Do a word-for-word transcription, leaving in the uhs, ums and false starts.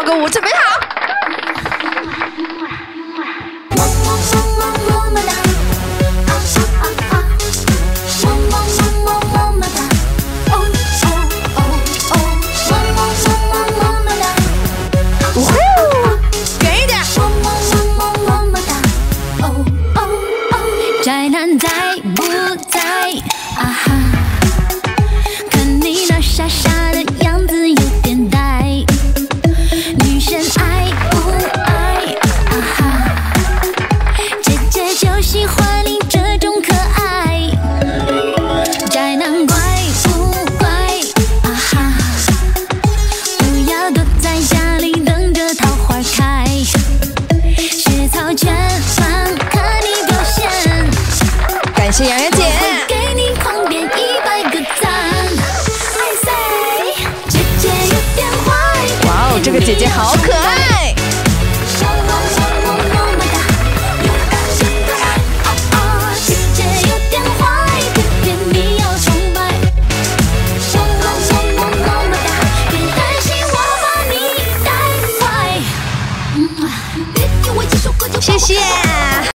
个舞，准备好。 宅男在不在？啊哈！看你那傻傻的样子有点呆，女生爱不爱？啊哈！姐姐就喜欢你这种可爱，宅男乖不乖？啊哈！不要躲在家里等着桃花开，雪草圈放看你表现。 感谢杨洋姐， 给你狂点一百个赞。I say， 姐姐有点坏。 哇哦，这个姐姐好可爱。 姐姐有点坏，偏偏你要崇拜。别担心我把你带坏。谢谢。